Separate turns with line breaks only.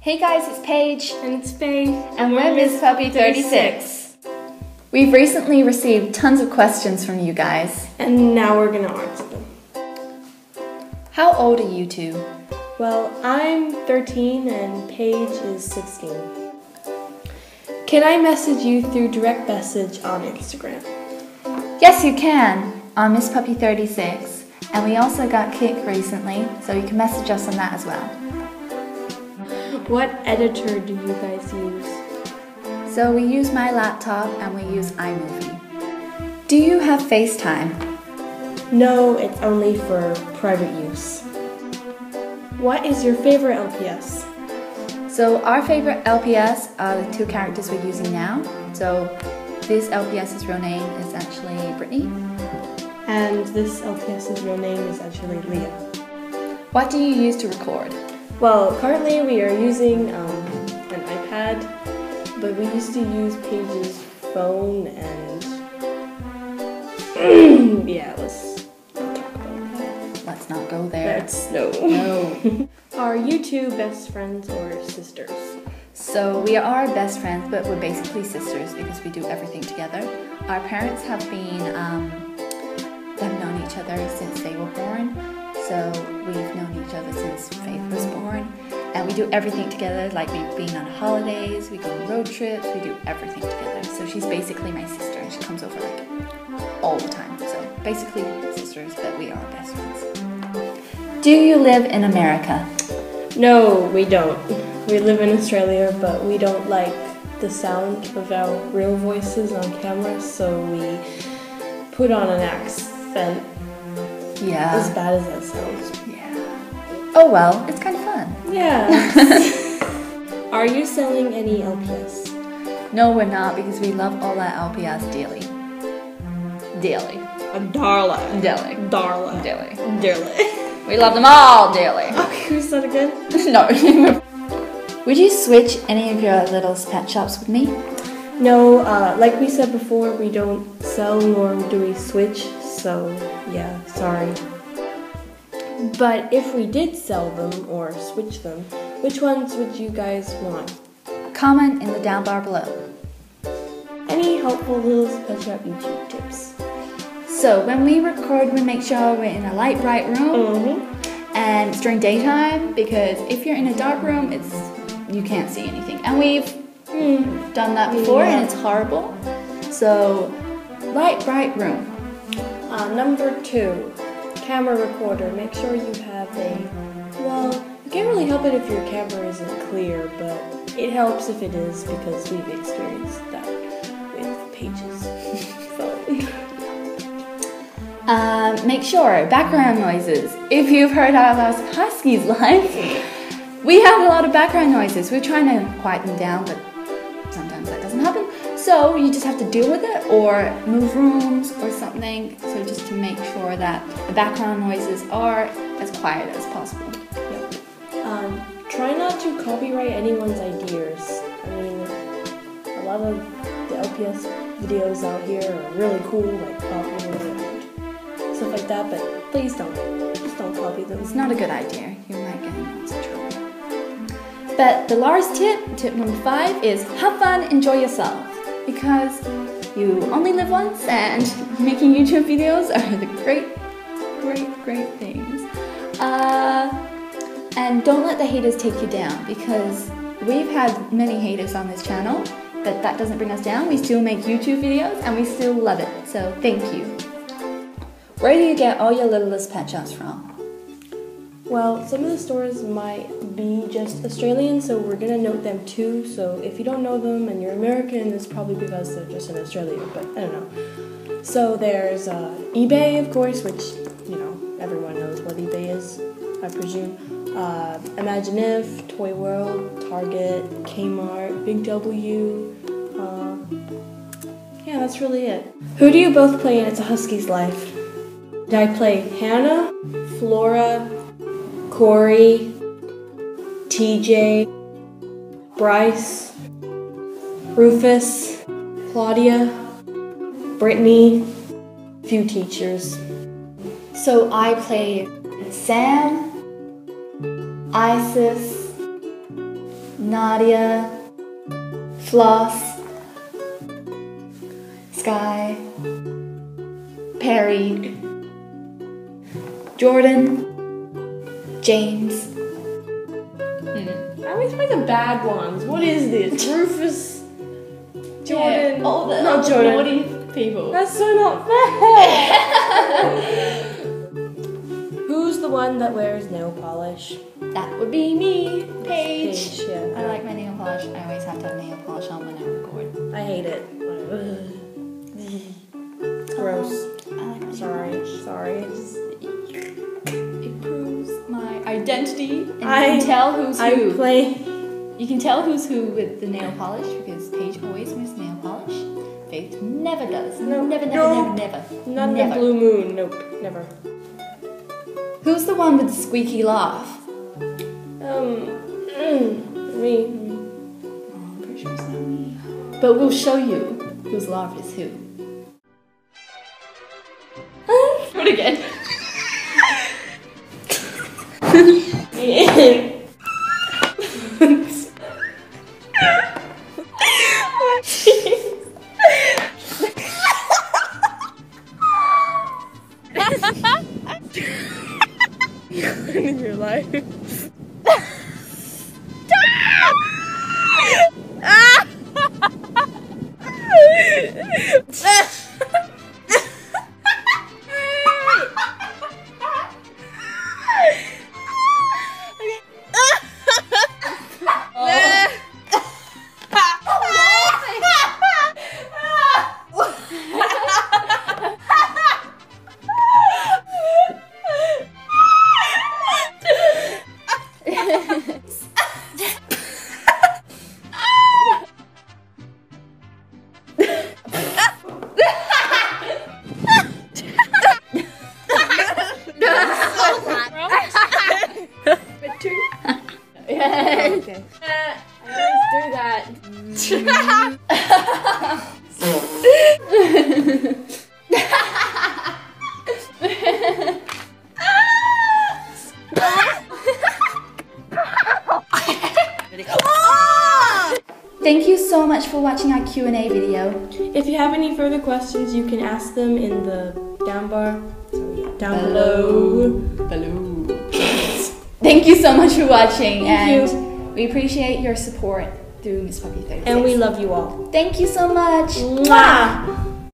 Hey guys, it's Paige.
And it's Paige.
And we're Miss Puppy 36. We've recently received tons of questions from you guys.
And now we're going to answer them.
How old are you two?
Well, I'm 13 and Paige is 16. Can I message you through direct message on Instagram?
Yes, you can, on Miss Puppy 36. And we also got Kick recently, so you can message us on that as well.
What editor do you guys use?
So we use my laptop and we use iMovie. Do you have FaceTime?
No, it's only for private use. What is your favorite LPS?
So our favorite LPS are the two characters we're using now. So this LPS's real name is actually Brittany.
And this LPS's real name is actually Leah.
What do you use to record?
Well, currently we are using an iPad, but we used to use Paige's phone and yeah, let's not talk about that.
Let's not go there.
No. Are you two best friends or sisters?
So we are best friends, but we're basically sisters because we do everything together. Our parents have they've known each other since they were born. So we've known each other since Faith was born, and we do everything together. Like we've been on holidays, we go on road trips, we do everything together. So she's basically my sister, and she comes over like all the time. So basically sisters, but we are best friends. Do you live in America?
No, we don't. We live in Australia, but we don't like the sound of our real voices on camera, so we put on an accent.
Yeah.
As bad as that sounds.
Yeah. Oh well, it's kind of fun.
Yeah. Are you selling any LPS?
No, we're not, because we love all our LPS dearly. Dearly.
Darling.
Dearly.
Dearly.
We love them all dearly.
Okay, can we start again?
No. Would you switch any of your little pet shops with me?
No, like we said before, we don't sell nor do we switch. So, yeah, sorry. But if we did sell them or switch them, which ones would you guys want?
Comment in the down bar below.
Any helpful little pet shop YouTube tips?
So, when we record, we make sure we're in a light, bright room. And it's during daytime, because if you're in a dark room, you can't see anything. And we've done that before, and it's horrible. So, light, bright room.
Number 2, camera recorder. Make sure you have well, you can't really help it if your camera isn't clear, but it helps if it is because we've experienced that with Paige's phone.
Make sure, background noises. If you've heard our Huskies live, we have a lot of background noises. We're trying to quiet them down, but sometimes that doesn't happen. So you just have to deal with it or move rooms or something. So just to make sure that the background noises are as quiet as possible.
Yep. Try not to copyright anyone's ideas. I mean, a lot of the LPS videos out here are really cool, like popular and stuff like that, but please don't. Just don't copy them.
It's not a good idea. You might get in lots of trouble. But the last tip number 5, is have fun, enjoy yourself. Because you only live once, and making YouTube videos are the great things. And don't let the haters take you down, because we've had many haters on this channel, but that doesn't bring us down. We still make YouTube videos, and we still love it. So thank you. Where do you get all your littlest pet shops from?
Well, some of the stores might be just Australian, so we're going to note them too. So if you don't know them and you're American, it's probably because they're just in Australia, but I don't know. So there's eBay, of course, which, everyone knows what eBay is, I presume. Imagineif, Toy World, Target, Kmart, Big W. Yeah, that's really it. Who do you both play in It's a Husky's Life? Did I play Hannah, Flora, Corey, TJ, Bryce, Rufus, Claudia, Brittany, few teachers.
So I play Sam, Isis, Nadia, Floss, Sky, Perry, Jordan, James.
I always play the bad ones. What is this? Rufus, Jordan.
Yeah, all the
not Jordan.
naughty people.
That's so not fair. Who's the one that wears nail polish?
That would be me, Paige.
Paige, yeah.
I like my nail polish. I always have to have nail polish on when I record.
I hate it. It's gross.
I like my nail
Sorry.
polish. It proves my identity, and you can tell who's who. You can tell who's who with the nail polish because Paige always wears nail polish. Faith never does.
No,
never.
Not in the blue moon. Nope, never.
Who's the one with the squeaky laugh?
Me.
Oh, I'm pretty sure it's not me. But we'll show you whose laugh is who. Do it again.
In your life. Okay. Let's do that.
Thank you so much for watching our Q&A video.
If you have any further questions, you can ask them in the down below.
Thank you so much for watching,
Thank
and we appreciate your support through Miss Puppy Thursdays.
And we love you all.
Thank you so much.
Mwah!